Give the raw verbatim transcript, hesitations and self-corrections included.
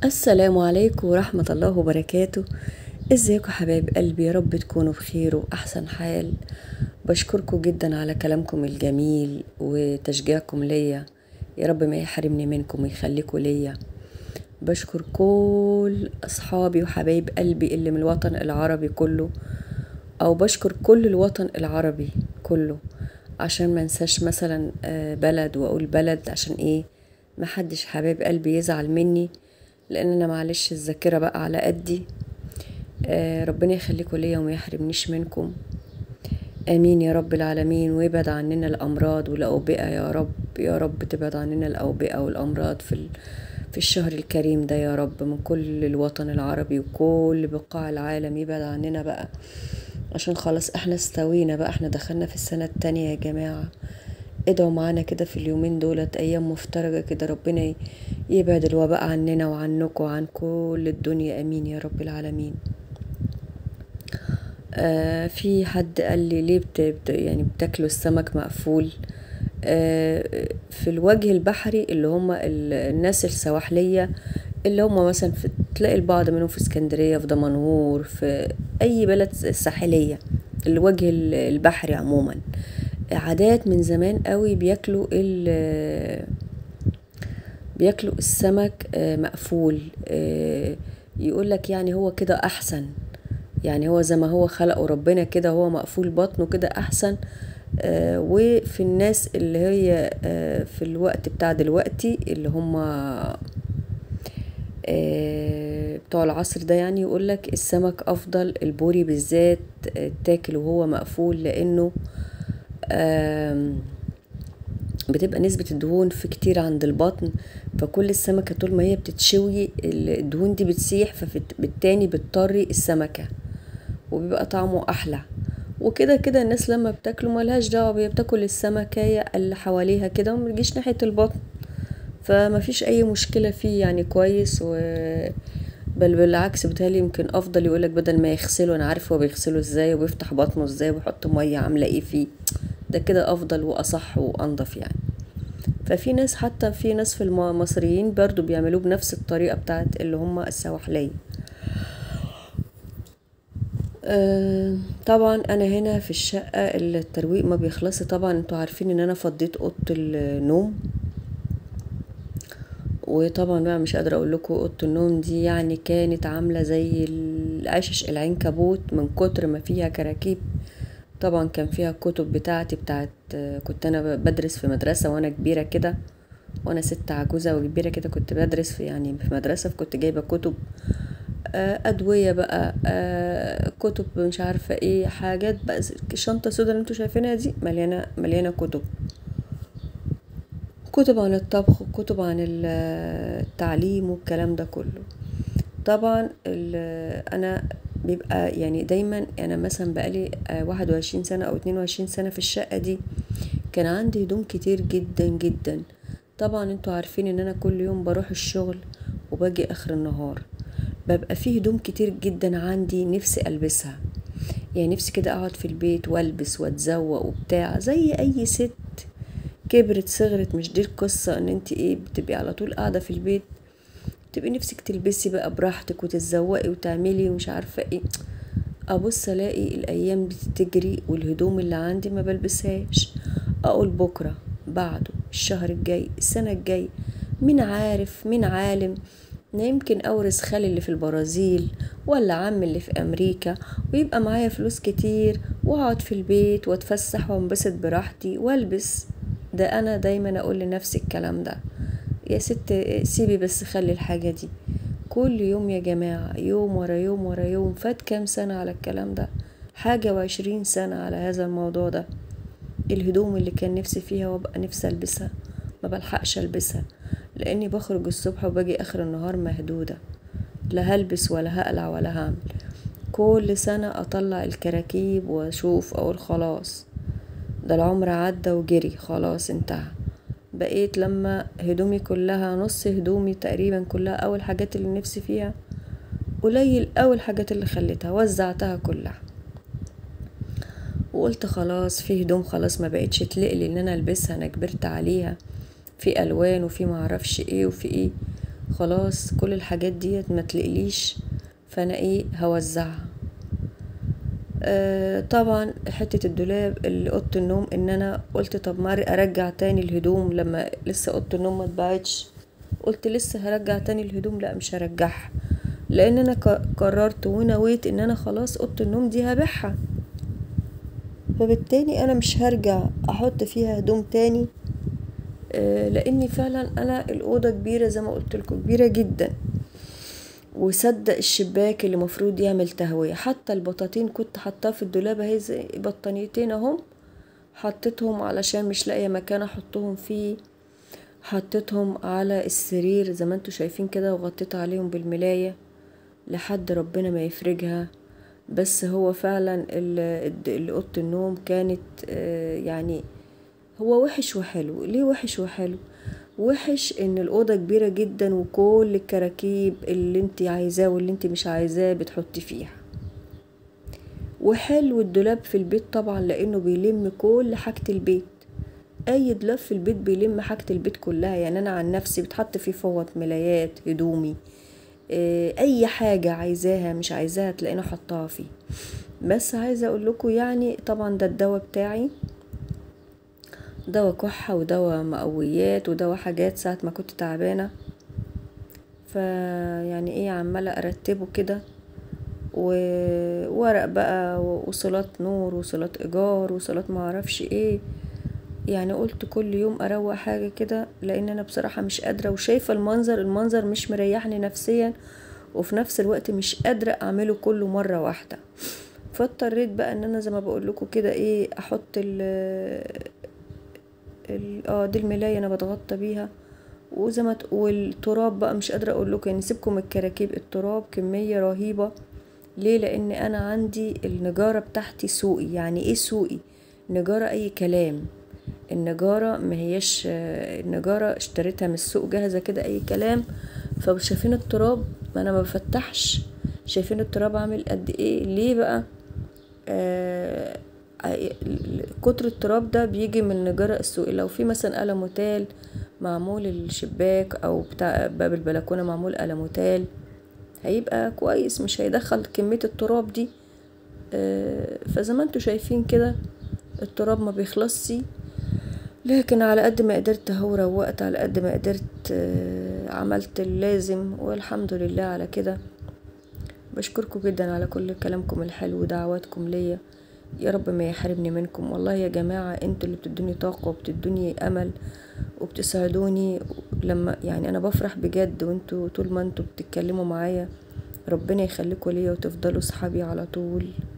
السلام عليكم ورحمة الله وبركاته. ازيكم حبايب قلبي؟ يا رب تكونوا بخير وأحسن حال. بشكركم جدا على كلامكم الجميل وتشجيعكم ليا. يا رب ما يحرمني منكم ويخليكم ليا. بشكر كل أصحابي وحبايب قلبي اللي من الوطن العربي كله، أو بشكر كل الوطن العربي كله، عشان ما انساش مثلا آه، بلد وأقول بلد. عشان ايه؟ محدش حبايب قلبي يزعل مني، لان انا معلش الذاكره بقى على قدي. آه ربنا يخليكم ليا وما يحرمنيش منكم. امين يا رب العالمين. ويبعد عننا الامراض والاوبئه يا رب. يا رب تبعد عننا الاوبئه والامراض في ال... في الشهر الكريم ده يا رب، من كل الوطن العربي وكل بقاع العالم. يبعد عننا بقى، عشان خلاص احنا استوينا بقى، احنا دخلنا في السنه التانية يا جماعه. ادعوا معانا كده في اليومين دولت، ايام مفترجة كده، ربنا ي- يبعد الوباء عننا وعنكم وعن كل الدنيا. امين يا رب العالمين. آه في حد قال لي ليه بت بت- يعني بتاكلوا السمك مقفول؟ آه في الوجه البحري اللي هم ال- الناس السواحلية، اللي هم مثلا في تلاقي البعض منهم في اسكندرية، في دمنهور، في اي بلد ساحلية. الوجه ال- البحري عموما عادات من زمان قوي بياكلوا ال بياكلوا السمك آه، مقفول. يقول لك يعني هو كده احسن، يعني هو زي ما هو خلقه ربنا كده، هو مقفول بطنه كده احسن. آه، وفي الناس اللي هي آه، في الوقت بتاع دلوقتي اللي هم آه، بتوع العصر ده، يعني يقولك السمك افضل، البوري بالذات آه، تاكل وهو مقفول، لانه آم، بتبقى نسبة الدهون في كتير عند البطن. فكل السمكة طول ما هي بتتشوي الدهون دي بتسيح، فبالتاني بتطري السمكة وبيبقى طعمه أحلى. وكده كده الناس لما بتاكله ملهاش دعوة، هي بتاكل السمكية اللي حواليها كده ومتجيش ناحية البطن، فمفيش أي مشكلة فيه، يعني كويس. و بل بالعكس بتهيألي يمكن أفضل. يقولك بدل ما يغسله، أنا عارف هو بيغسله ازاي وبيفتح بطنه ازاي وبيحط مية عاملة ايه فيه، ده كده أفضل وأصح وأنضف يعني. ففي ناس، حتى في ناس في المصريين برضو بيعملوه بنفس الطريقة بتاعت اللي هم السواحلية. أه طبعا انا هنا في الشقة الترويق ما بيخلص. طبعا انتوا عارفين ان انا فضيت اوضة النوم، وطبعا بقى مش قادرة اقول لكم اوضة النوم دي يعني كانت عاملة زي العشش العنكبوت من كتر ما فيها كراكيب. طبعا كان فيها كتب بتاعتي بتاعت، كنت انا بدرس في مدرسة وانا كبيرة كده، وانا ست عجوزة وكبيرة كده، كنت بدرس في يعني في مدرسة، فكنت جايبة كتب آه، ادوية بقى، آه، كتب مش عارفة ايه، حاجات بقى. الشنطة السودا اللي انتوا شايفينها دي مليانة مليانة كتب، كتب عن الطبخ وكتب عن ال- التعليم والكلام ده كله. طبعا ال- انا بيبقى يعني دايما، انا مثلا بقالي آه، واحد وعشرين سنة او اتنين وعشرين سنة في الشقة دي، كان عندي هدوم كتير جدا جدا. طبعا انتوا عارفين ان انا كل يوم بروح الشغل وباجي اخر النهار، ببقى فيه هدوم كتير جدا عندي نفسي البسها. يعني نفسي كده اقعد في البيت والبس واتزوق وبتاع زي اي ست كبرت صغرت. مش دي القصة ان انت ايه بتبقي على طول قاعدة في البيت، تبقي نفسك تلبسي بقى براحتك وتتزوقي وتعملي ومش عارفة ايه. ابص الاقي الايام بتجري والهدوم اللي عندي ما بلبسهاش. اقول بكرة، بعده، الشهر الجاي، السنة الجاي، مين عارف، مين عالم، أنا يمكن اورث خالي اللي في البرازيل ولا عمي اللي في امريكا، ويبقى معايا فلوس كتير واقعد في البيت واتفسح وانبسط براحتي والبس. ده انا دايما اقول لنفسي الكلام ده. يا ست سيبي بس، خلي الحاجة دي. كل يوم يا جماعة، يوم ورا يوم ورا يوم، فات كام سنة على الكلام ده؟ حاجة وعشرين سنة على هذا الموضوع ده. الهدوم اللي كان نفسي فيها وابقى نفسي البسها ما بلحقش البسها، لاني بخرج الصبح وباجي اخر النهار مهدودة، لا هلبس ولا هقلع ولا هعمل. كل سنة اطلع الكراكيب واشوف اقول خلاص، ده العمر عدى وجري خلاص انتهى. بقيت لما هدومي كلها، نص هدومي تقريبا كلها، اول حاجات اللي نفسي فيها قليل، اول حاجات اللي خليتها وزعتها كلها. وقلت خلاص في هدوم خلاص ما بقتش تلقلي ان انا البسها، انا كبرت عليها، في الوان وفي معرفش ايه وفي ايه. خلاص كل الحاجات ديت ما تلقليش، فانا ايه هوزعها. آه طبعا حتة الدولاب اللي اوضة النوم، ان انا قلت طب ما ارجع تاني الهدوم لما لسه اوضة النوم ما اتباعتش، قلت لسه هرجع تاني الهدوم، لا مش هرجعها، لان انا قررت ونويت ان انا خلاص اوضة النوم دي هبيعها، فبالتالي انا مش هرجع احط فيها هدوم تاني. آه لاني فعلا انا الاوضة كبيرة زي ما قلت لكم، كبيرة جدا، وصدق الشباك اللي مفروض يعمل تهوية. حتى البطاطين كنت حطاها في الدولاب اهي، زي بطانيتين اهم، حطيتهم علشان مش لاقيه مكان احطهم فيه، حطيتهم على السرير زي ما انتوا شايفين كده، وغطيت عليهم بالملاية لحد ربنا ما يفرجها. بس هو فعلا ال- اوضه النوم كانت يعني هو وحش وحلو. ليه وحش وحلو؟ وحش ان الاوضه كبيره جدا، وكل الكراكيب اللي انت عايزاه واللي انت مش عايزاه بتحطي فيها. وحلو الدولاب في البيت طبعا، لانه بيلم كل حاجه البيت. اي دولاب في البيت بيلم حاجه البيت كلها. يعني انا عن نفسي بتحط فيه فوط، ملايات، هدومي، اي حاجه عايزاها مش عايزاها تلاقيني حطاها فيه. بس عايزه اقول لكم يعني طبعا ده الدواء بتاعي، دواء كحة ودواء مقويات ودواء حاجات ساعة ما كنت تعبانة. فيعني ايه عمالة ارتبه كده، وورق بقى، وصلات نور، وصلات ايجار، وصلات معرفش ايه. يعني قلت كل يوم اروق حاجة كده، لان انا بصراحة مش قادرة، وشايفة المنظر المنظر مش مريحني نفسيا، وفي نفس الوقت مش قادرة اعمله كله مرة واحدة. فاضطريت بقى ان انا زي ما بقول لكم كده ايه احط ال اه دي الملاية انا بتغطى بيها. وزي ما والتراب بقى مش قادره اقول لكم، يعني سيبكم من الكراكيب، التراب كميه رهيبه. ليه؟ لان انا عندي النجاره بتاعتي سوقي. يعني ايه سوقي؟ نجاره اي كلام. النجاره ما هيش النجاره اشتريتها من السوق جاهزه كده اي كلام. فشايفين التراب، ما انا ما بفتحش، شايفين التراب عامل قد ايه. ليه بقى؟ آه كتر التراب ده بيجي من النجارة السوقي. لو في مثلا قلم وتال معمول الشباك او بتاع باب البلكونة معمول قلم وتال هيبقى كويس، مش هيدخل كمية التراب دي. آه فزي ما انتوا شايفين كده التراب ما بيخلصش. لكن على قد ما قدرت هو روقت، على قد ما قدرت آه عملت اللازم، والحمد لله على كده. بشكركم جدا على كل كلامكم الحلو ودعواتكم ليا. يا رب ما يحرمني منكم. والله يا جماعة انتوا اللي بتدوني طاقة وبتدوني امل وبتساعدوني لما يعني انا بفرح بجد. وانتوا طول ما انتوا بتتكلموا معايا ربنا يخليكوا ليا وتفضلوا صحابي على طول.